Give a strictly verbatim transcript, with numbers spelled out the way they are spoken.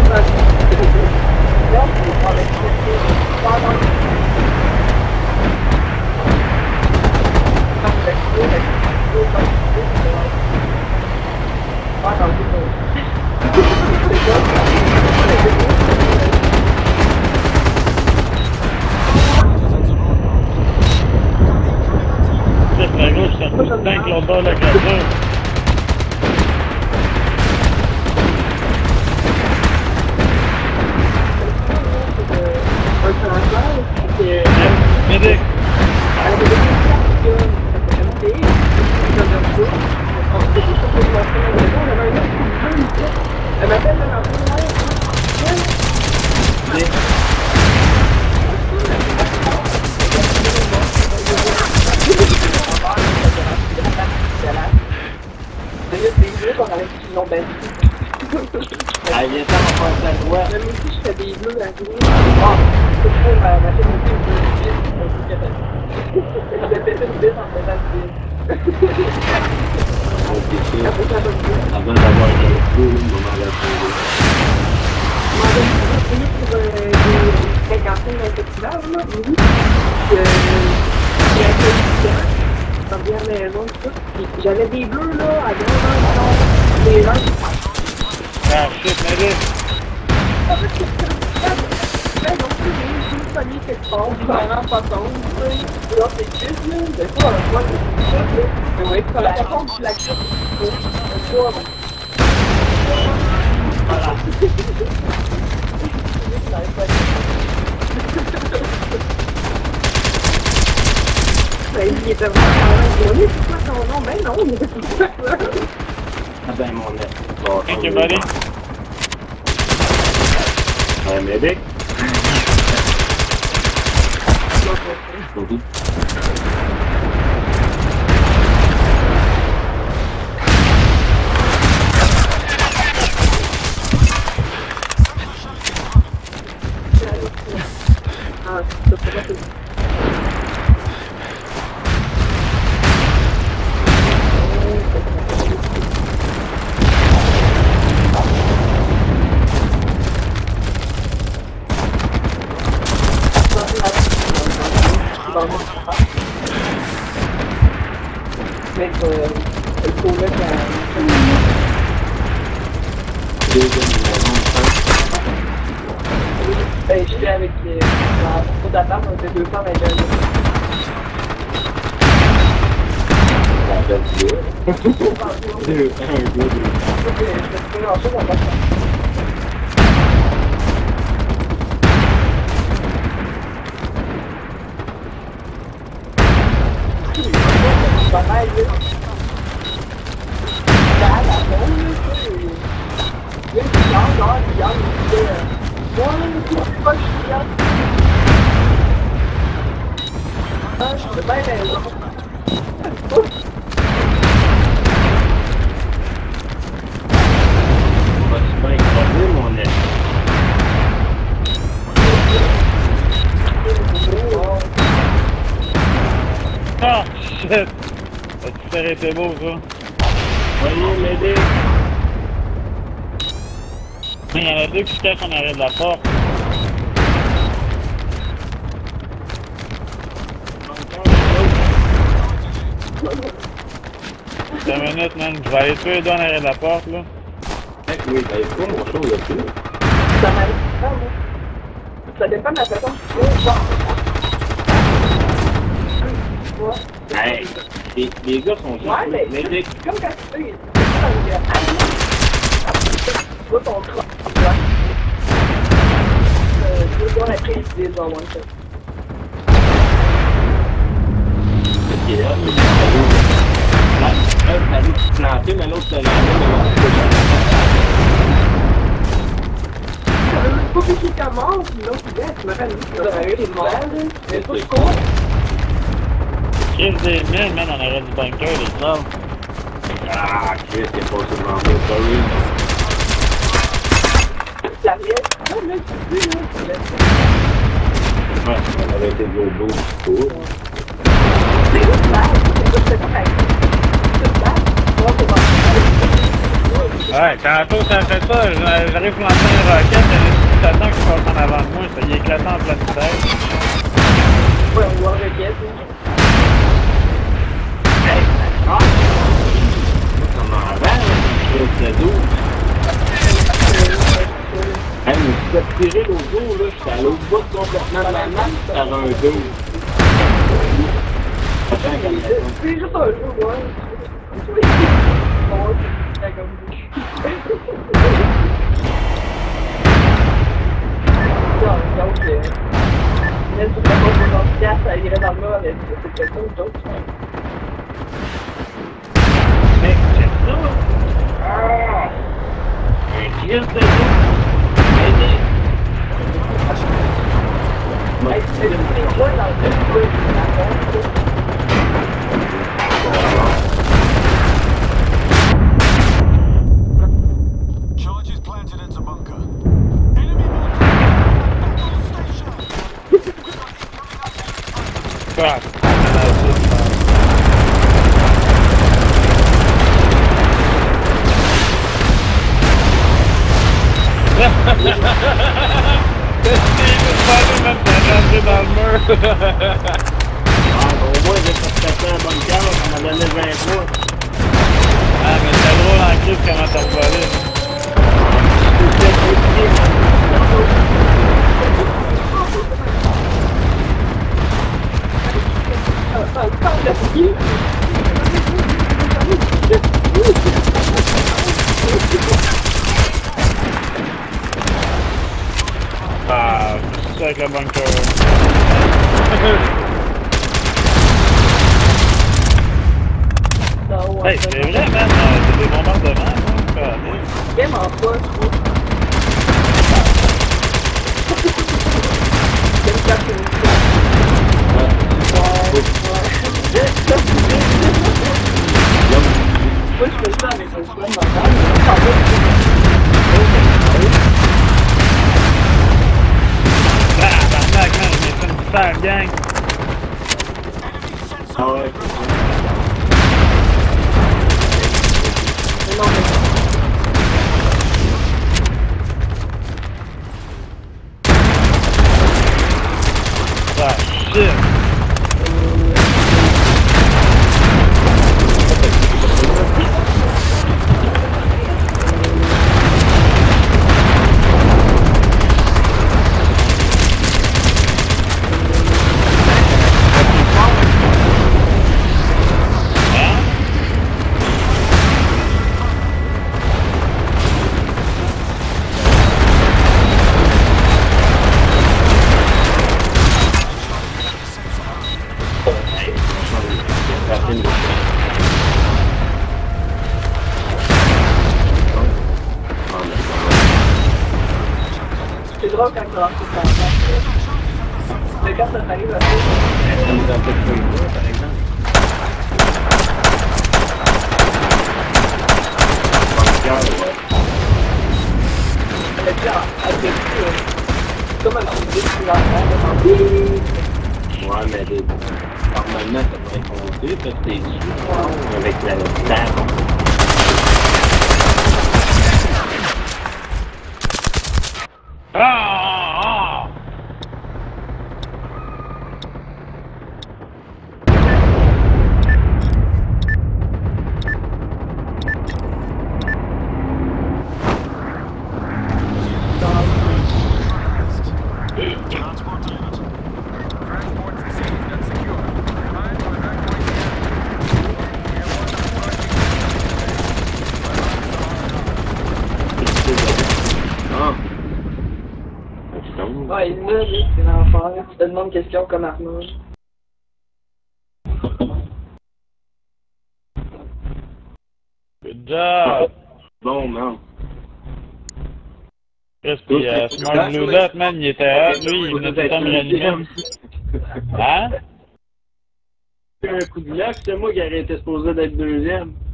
Tank l'autre bord de la gradure. Médic! Elle m'appelle le lendemain. Ah, il y a ça, on va faire la loi. Même aussi, je fais des bleus à gris. Ah, c'est trop ma machine de bleu. Je vais péter une bille en faisant le bille. Avant d'avoir été le coup, on va la trouver. Moi, je suis venu pour des cinquantaines d'infectivables, là. Oui. J'ai un peu de temps. Dans bien la maison, tout. J'avais des bleus, là, à deux ans, des gens. Ah, shit, Médic! Ben non, c'est bien, j'ai une famille quelque part, je m'en rends pas compte, tu sais. Là, c'est triste, là. Des fois, on voit que c'est ça, là. Mais oui, quand la compte, tu la quittes. C'est pas bon. Voilà. Ben, il était vraiment joli, c'est quoi son nom? Ben non, mais c'est pas ça. Ah ben, mon nez. Bon, Thank you, buddy. Un médic. Ah, c'est pas ça. Mais euh, il faut mettre un... Ben, j'étais avec euh, la photo d'attente, on était deux femmes avec un Deux, un, deux, deux. Je me suis mélangé dans la chambre. Pas mal, là. Là, la bonne, là, tu sais. Il y a une cliente, là, une cliente, qui disait, moi, je sais pas, je suis cliente. Ah, je suis bien raison. Vas-tu bien écraser, mon nez? Ah, shit! Ça aurait été beau, ça. Voyez, médic. Il y en a deux qui se cachent en arrière de la porte. Deux minutes, man. Je vais aller tuer les deux en arrière de la porte, là. Oui, ben, il faut mon chose là-dessus. Ça m'arrive pas, moi. Ça dépend de la façon que tu fais. Genre. Hey, les, les gars sont Ouais, mais médic. c'est comme quand tu fais. Tu vois ton crâne. Euh, tu veux voir la crise des gens, one shot. Ok, là, c'est là, un, elle est plantée, mais l'autre, c'est la Ça veut même pas qu'il commence, puis l'autre, il dit, tu me rappelles, tu aurais eu les balles, mais pas je cours. Chris des mille, man, en arrière du bunker, les hommes. Ah, Chris, c'est pas seulement beau, sorry. Ça vient. Non, mais tu dis, là, tu laisses. Ouais, ça avait été beau, beau, beau. C'est une balle, c'est pas pareil. C'est une balle, tu vois, c'est bon. Ouais, tantôt ça fait ça, j'arrive pour lancer une roquette, il y a un petit tâton qui passe en avant de moi, ça y est éclatant en pleine tête. Ouais, on voit roquette. Hey, d'accord. Comme en avant, je suis au dos. Hey, mais je me suis fait tirer l'autre jour, là, j'étais à l'autre bout complètement de la map, par un dos. C'est juste un jeu, ouais. Bon, c'est comme non, donc, euh, même si c'est pas pour quatre, ça irait dans le mur, mais c'est quelqu'un d'autre. Mec, check ça! Ah! Un kill de dos! Aidez! Hey, c'est quoi dans le jeu? Charges planted into bunker. Enemy mortar station. God. Même t'as rentré dans le mur. Ah, au moins, j'ai fait passer un bunker, ça m'a donné vingt fois. Ah, mais c'est drôle en crise comment t'as revolé. Ah, je suis avec le bunker. Hey, c'est vrai, man, c'est des bombardements, hein, vraiment pas, je trouve. C'est une carte moi, je fais ça avec un slam mental. Ah, barnac, man, j'ai fait une sale gang. Ah ouais, Non, mais Ah, shit. c'est drôle quand ça va tout ça. Mais quand ça t'arrive à faire, ça nous a fait peu de par exemple. Bunker, ouais. elle est bien avec comme un petit peu là, Ouais, mais les... normalement, ça pourrait compter parce que t'es dessus avec la terre. Ah, ah. Transport delivered. Transport received and secure. Time for Ah! ouais, là, lui, c'est l'enfer. Tu te demandes qu'est-ce qu'il y a comme armure. Good job. Bon, non. Chris, pis euh, Smart Blue Dot, man, il était hot, lui, il venait tout le temps me réanimer. Hein? Un coup de neuf, c'est moi qui aurais été supposé d'être deuxième.